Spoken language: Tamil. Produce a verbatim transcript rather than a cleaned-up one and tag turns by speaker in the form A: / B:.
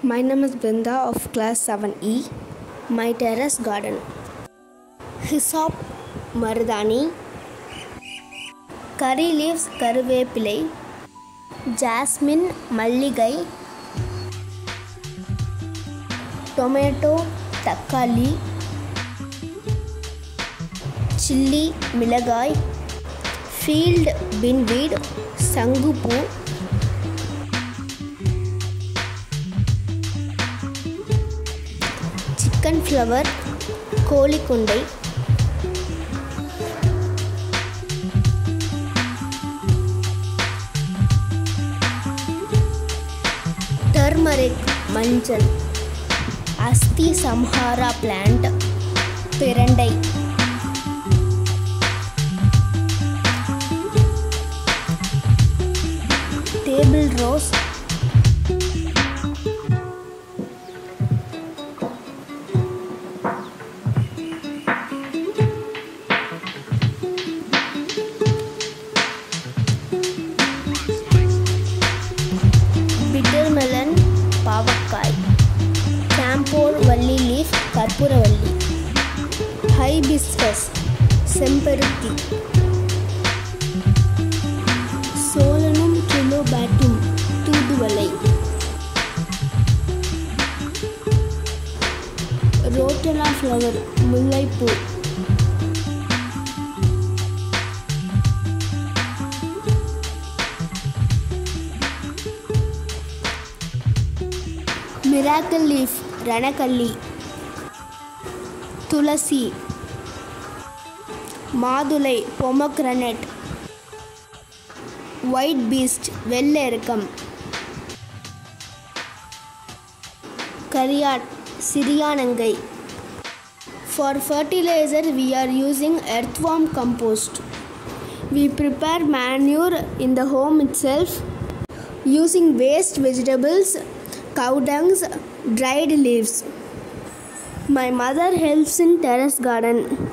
A: My name is Brinda of class seven E. My terrace garden. Hyssop Marudani, curry leaves கருவேப்பிலை, jasmine மல்லிகை, tomato தக்காளி, chilli மிளகாய், field binweed சங்குப்பூ, chicken flower கோழிக்குண்டை, turmeric மஞ்சள், அஸ்தி சம்ஹாரா plant பிரண்டை, table rose, bitter melon பாவக்காய், camphor வள்ளி leaf கற்பூரவள்ளி, hibiscus செம்பருத்தி, சோலனும் கிலோபாட்டும் தூதுவளை, ரோட்டலா ஃப்ளவர் முல்லைப்பூ, மிராக்கிள் லீஃப் ரணக்கல்லி, துளசி, மாதுளை பொமக்ரனட், ஒயிட் பீஸ்ட் வெள்ளை எருக்கம், கரியாட் சிறியானங்கை. For fertilizer we are using earthworm compost. We prepare manure in the home itself using waste vegetables, cow dungs, dried leaves. My mother helps in terrace garden.